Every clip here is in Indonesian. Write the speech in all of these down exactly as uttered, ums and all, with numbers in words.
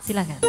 Silakan.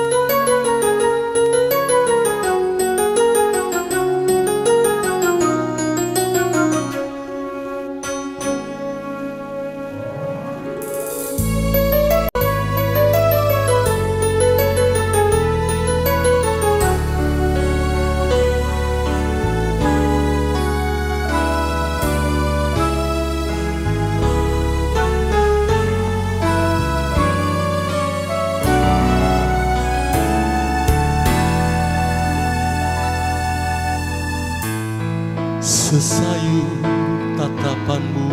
Sesayu tatapanmu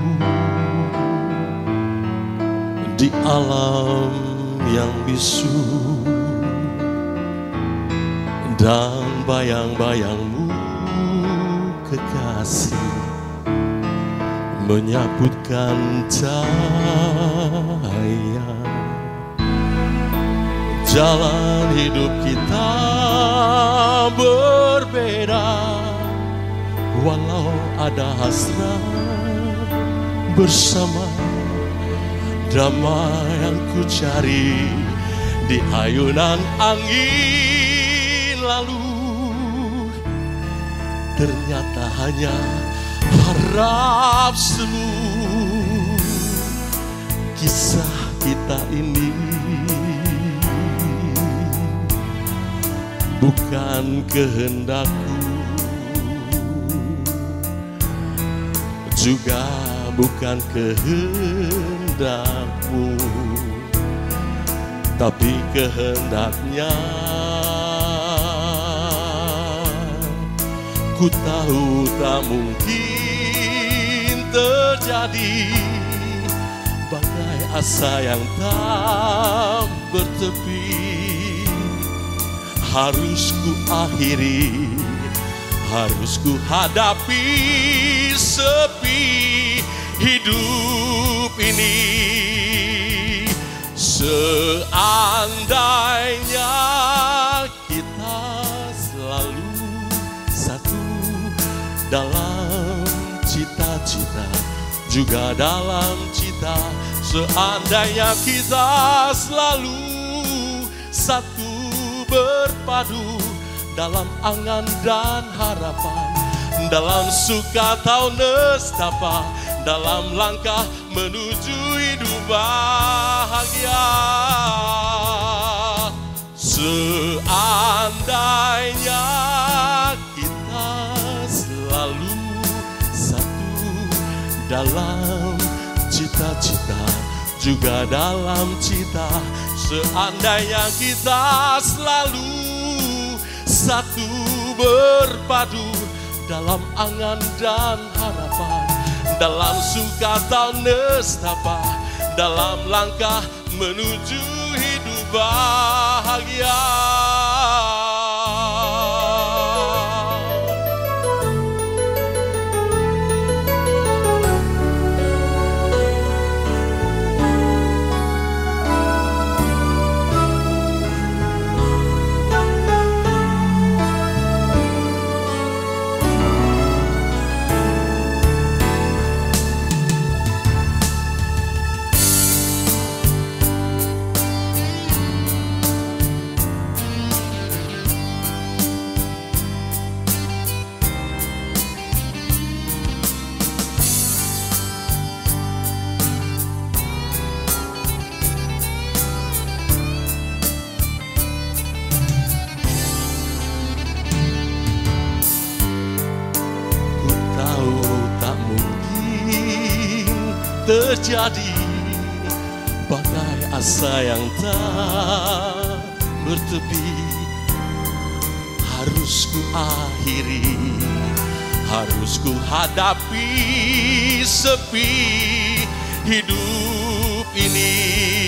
di alam yang bisu, dan bayang-bayangmu kekasih menyabutkan cahaya. Jalan hidup kita berbeda, walau ada hasrat bersama. Damai yang ku cari di ayunan angin lalu, ternyata hanya harap semu. Kisah kita ini bukan kehendakku, juga bukan kehendakmu, tapi kehendaknya. Ku tahu tak mungkin terjadi, bagai asa yang tak bertepi. Harus ku akhiri, harus ku hadapi sepi hidup ini. Seandainya kita selalu satu dalam cita-cita, juga dalam cita. Seandainya kita selalu satu berpadu dalam angan dan harapan, dalam suka atau nestapa, dalam langkah menuju hidup bahagia. Seandainya kita selalu satu dalam cita-cita, juga dalam cita. Seandainya kita selalu satu berpadu dalam angan dan harapan, dalam suka atau nestapa, dalam langkah menuju hidup bahagia. Terjadi bagai asa yang tak bertepi. Harus ku akhiri, harus ku hadapi sepi hidup ini.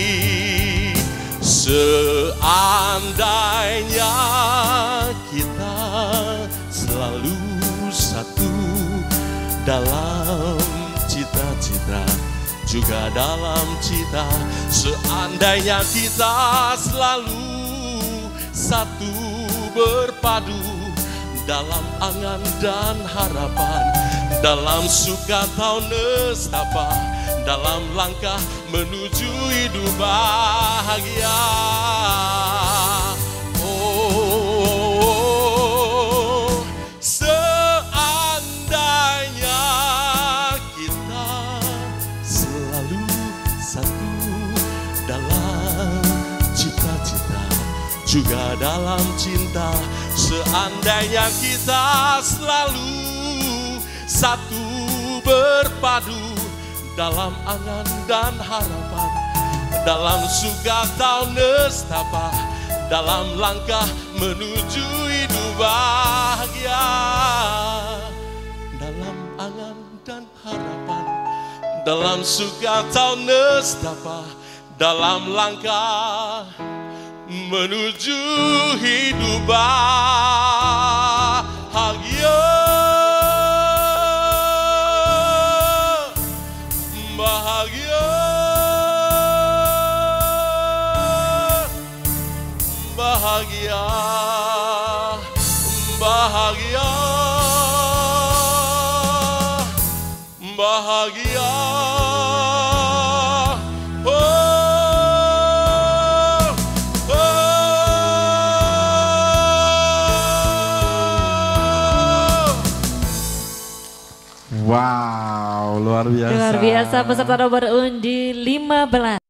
Seandainya kita selalu satu dalam cita-cita, juga dalam cita. Seandainya kita selalu satu berpadu dalam angan dan harapan, dalam suka atau nestapa, dalam langkah menuju hidup bahagia. juga dalam cinta. Seandainya kita selalu satu berpadu dalam angan dan harapan, dalam suka atau nestapa, dalam langkah menuju hidup bahagia. Dalam angan dan harapan, dalam suka atau nestapa, dalam langkah menuju hidup bahagia. Bahagia, bahagia, bahagia, bahagia. Oh, oh. Wow, luar biasa. Luar biasa, peserta nomor undi lima belas.